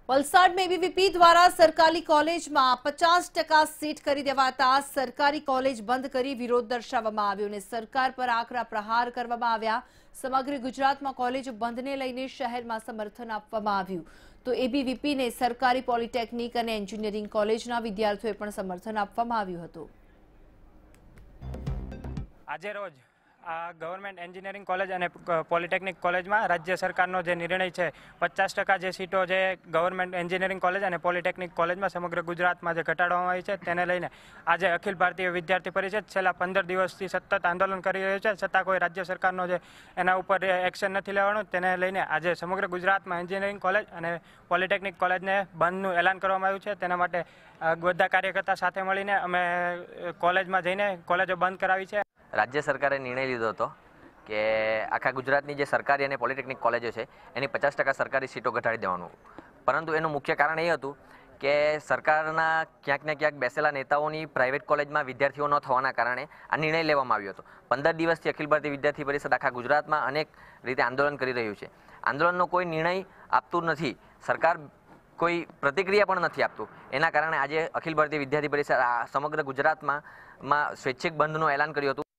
વલસાડ में एबीवीपी દ્વારા સરકારી કોલેજમાં 50% સીટ કરી દેવાતા સરકારી કોલેજ બંધ કરી વિરોધ દર્શાવવામાં આવ્યો અને સરકાર પર આકરા પ્રહાર કરવામાં આવ્યા। સમગ્ર ગુજરાતમાં કોલેજ બંધને લઈને શહેરમાં સમર્થન આપવામાં આવ્યું તો એબીવીપીને સરકારી પોલિટેકનિક અને એન્જિનિયરિંગ કોલેજના વિદ્યાર્થીઓએ પણ સમર્થન આપવામાં આવ્યું હતું। આજે રોજ ગવર્મેન્ટ એન્જિનિયરિંગ કોલેજ અને પોલિટેકનિક કોલેજમાં રાજ્ય સરકારનો જે નિર્ણય છે 50% જે સીટો જે ગવર્મેન્ટ એન્જિનિયરિંગ કોલેજ અને પોલિટેકનિક કોલેજમાં સમગ્ર ગુજરાતમાં જે ઘટાડવામાં આવી છે તેને લઈને આજે અખિલ ભારતીય વિદ્યાર્થી પરિષદ છેલ્લા 15 દિવસથી સતત આંદોલન કરી રહ્યું છે, છતાં કોઈ રાજ્ય સરકારનો જે એના ઉપર એક્શન નથી લેવાનું। તેને લઈને આજે સમગ્ર ગુજરાતમાં એન્જિનિયરિંગ કોલેજ અને પોલિટેકનિક કોલેજને બંધનું એલાન કરવામાં આવ્યું છે। તેના માટે બધા કાર્યકર્તા સાથે મળીને અમે કોલેજમાં જઈને કોલેજો બંધ કરાવી છે। રાજ્ય સરકારે નિર્ણય લીધો હતો કે આખા ગુજરાતની જે સરકારી અને પોલિટેકનિક કોલેજો છે એની 50% સરકારી સીટો ઘટાડી દેવાનું, પરંતુ એનું મુખ્ય કારણ એ હતું કે સરકારના ક્યાંક ને ક્યાંક બેસેલા નેતાઓની પ્રાઇવેટ કોલેજમાં વિદ્યાર્થીઓ ન થવાના કારણે આ નિર્ણય લેવામાં આવ્યો હતો। 15 દિવસથી અખિલ ભારતીય વિદ્યાર્થી પરિષદ આખા ગુજરાતમાં અનેક રીતે આંદોલન કરી રહ્યું છે। આંદોલનનો કોઈ નિર્ણય આપતું નથી, સરકાર કોઈ પ્રતિક્રિયા પણ નથી આપતું। એના કારણે આજે અખિલ ભારતીય વિદ્યાર્થી પરિષદ સમગ્ર ગુજરાતમાં સ્વૈચ્છિક બંધનું એલાન કર્યું હતું।